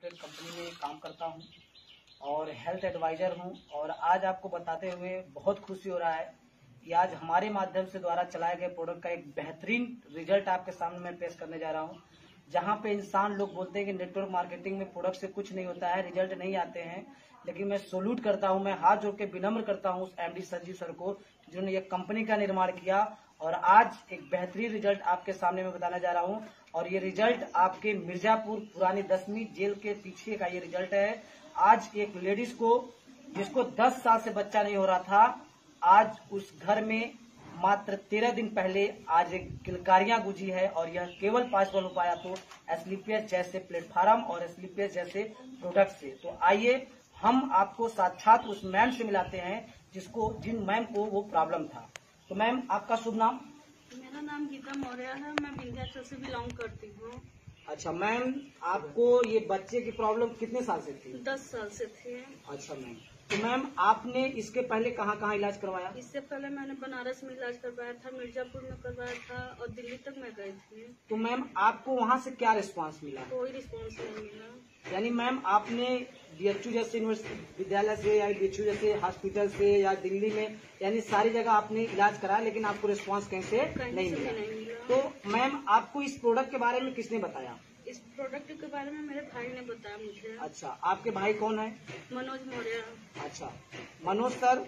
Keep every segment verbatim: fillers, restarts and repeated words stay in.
Limited company में काम करता हूं और हेल्थ एडवाइजर हूं। और आज आपको बताते हुए बहुत खुशी हो रहा है कि आज हमारे माध्यम से द्वारा चलाए गए प्रोडक्ट का एक बेहतरीन रिजल्ट आपके सामने मैं पेश करने जा रहा हूं। जहां पे इंसान लोग बोलते हैं कि नेटवर्क मार्केटिंग में प्रोडक्ट से कुछ नहीं होता है, रिजल्ट नहीं आते हैं, लेकिन मैं सैल्यूट करता हूं, मैं हाथ जोड़ के विनम्र करता हूं उस एमडी संजीव सर को जिन्होंने ये कंपनी का निर्माण किया और आज एक बेहतरीन रिजल्ट आपके सामने में बताने जा रहा हूं। और ये रिजल्ट आपके मिर्जापुर पुरानी दसवीं जेल के पीछे का ये रिजल्ट है। आज एक लेडीज को जिसको दस साल से बच्चा नहीं हो रहा था, आज उस घर में मात्र तेरह दिन पहले आज एक किलकारियां गुजी है और यह केवल पॉसिबल हो पाया तो एस्लीपियस जैसे प्लेटफॉर्म और एस्लीपियस जैसे प्रोडक्ट से। तो आइए हम आपको साक्षात उस मैम से मिलाते हैं जिसको जिन मैम को वो प्रॉब्लम था। तो मैम आपका शुभ नाम? मेरा नाम गीता मौर्य है, मैं विंध्याचल से बिलोंग करती हूँ। अच्छा मैम, आपको ये बच्चे की प्रॉब्लम कितने साल से थी? दस साल से थी। अच्छा मैम, तो मैम आपने इसके पहले कहाँ कहाँ इलाज करवाया? इससे पहले मैंने बनारस में इलाज करवाया था, मिर्जापुर में करवाया था और दिल्ली तक मैं गई थी। तो मैम आपको वहाँ से क्या रिस्पांस मिला? कोई रिस्पॉन्स नहीं मिला। यानी मैम आपने बीएचयू जैसे यूनिवर्सिटी विद्यालय से या बीएचयू जैसे हॉस्पिटल से या दिल्ली में यानी सारी जगह आपने इलाज कराया लेकिन आपको रिस्पांस कहीं से नहीं मिला। नहीं मिला। तो मैम आपको इस प्रोडक्ट के बारे में किसने बताया? इस प्रोडक्ट के बारे में मेरे भाई ने बताया मुझे। अच्छा, आपके भाई कौन है? मनोज मौर्य। अच्छा, मनोज सर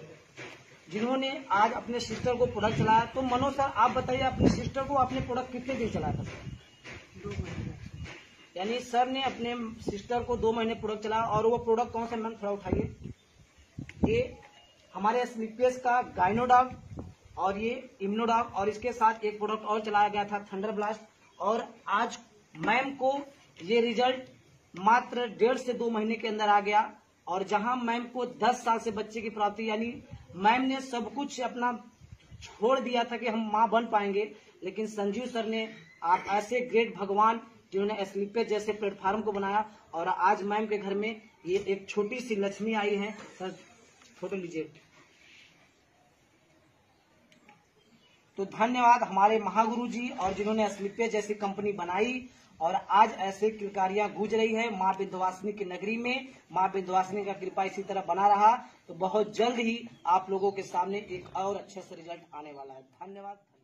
जिन्होंने आज अपने सिस्टर को प्रोडक्ट चलाया। तो मनोज सर आप बताइए, अपने सिस्टर को आपने प्रोडक्ट कितने दिन चलाया था? दो महीने। यानी सर ने अपने सिस्टर को दो महीने प्रोडक्ट चलाया। और वो प्रोडक्ट कौन सा मैम, थोड़ा उठाइए। ये हमारे एस्लीपियस का गाइनोडॉग और ये इम्यूनोडॉग और इसके साथ एक प्रोडक्ट और चलाया गया था थंडर ब्लास्ट। और आज मैम को ये रिजल्ट मात्र डेढ़ से दो महीने के अंदर आ गया। और जहां मैम को दस साल से बच्चे की प्राप्ति, यानी मैम ने सब कुछ अपना छोड़ दिया था कि हम मां बन पाएंगे, लेकिन संजीव सर ने आप ऐसे ग्रेट भगवान जिन्होंने एस्लीपियस जैसे प्लेटफॉर्म को बनाया और आज मैम के घर में ये एक छोटी सी लक्ष्मी आई है। सर फोटो लीजिए। तो धन्यवाद हमारे महागुरु जी और जिन्होंने एस्लीपियस जैसी कंपनी बनाई और आज ऐसे किलकारियां गूंज रही है माँ विंध्यवासिनी की नगरी में। माँ विंध्यवासिनी का कृपा इसी तरह बना रहा तो बहुत जल्द ही आप लोगों के सामने एक और अच्छे से रिजल्ट आने वाला है। धन्यवाद।